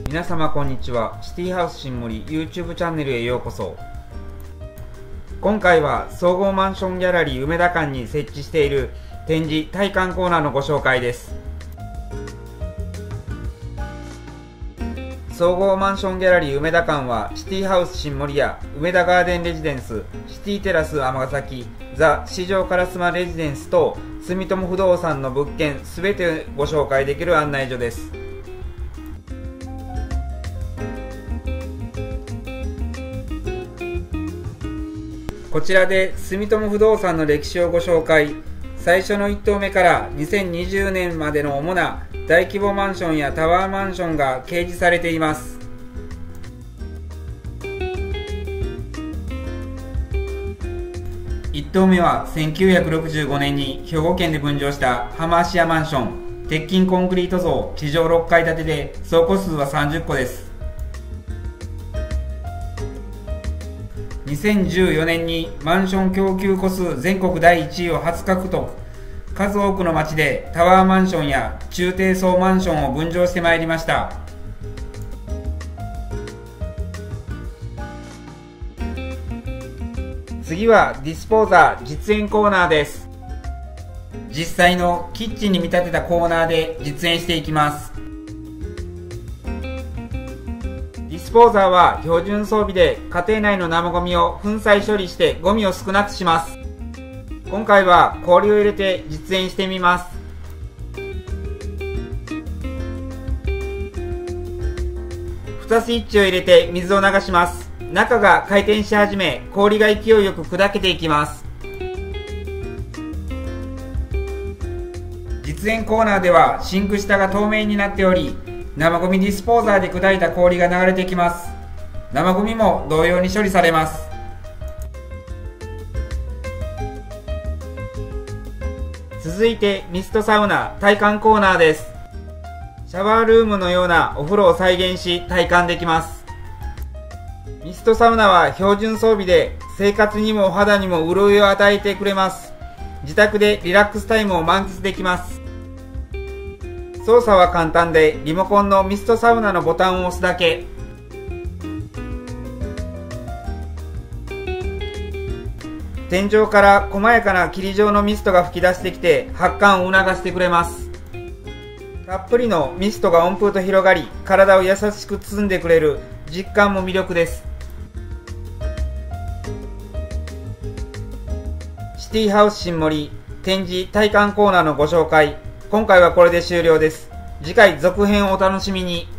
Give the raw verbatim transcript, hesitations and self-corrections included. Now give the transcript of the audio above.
皆様こんにちは。シティハウス新森 YouTube チャンネルへようこそ。今回は総合マンションギャラリー梅田館に設置している展示体感コーナーのご紹介です。総合マンションギャラリー梅田館はシティハウス新森や梅田ガーデンレジデンス、シティテラス尼崎、ザ四条烏丸レジデンス等住友不動産の物件すべてご紹介できる案内所です。こちらで住友不動産の歴史をご紹介。最初のいっ棟目からにせんにじゅうねんまでの主な大規模マンションやタワーマンションが掲示されています。いっ棟目はせんきゅうひゃくろくじゅうごねんに兵庫県で分譲した浜芦屋マンション。鉄筋コンクリート造、地上ろっかい建てで総戸数はさんじゅっこです。にせんじゅうよねんにマンション供給戸数全国だいいちいを初獲得。数多くの町でタワーマンションや中低層マンションを分譲してまいりました。次はディスポーザー実演コーナーです。実際のキッチンに見立てたコーナーで実演していきます。ディスポーザーは標準装備で家庭内の生ゴミを粉砕処理してゴミを少なくします。今回は氷を入れて実演してみます。蓋スイッチを入れて水を流します。中が回転し始め、氷が勢いよく砕けていきます。実演コーナーではシンク下が透明になっており、生ゴミディスポーザーで砕いた氷が流れてきます。生ゴミも同様に処理されます。続いてミストサウナ体感コーナーです。シャワールームのようなお風呂を再現し体感できます。ミストサウナは標準装備で生活にもお肌にも潤いを与えてくれます。自宅でリラックスタイムを満喫できます。操作は簡単で、リモコンのミストサウナのボタンを押すだけ。天井から細やかな霧状のミストが噴き出してきて発汗を促してくれます。たっぷりのミストが温風と広がり、体を優しく包んでくれる実感も魅力です。シティハウス新森展示体感コーナーのご紹介、今回はこれで終了です。次回続編をお楽しみに。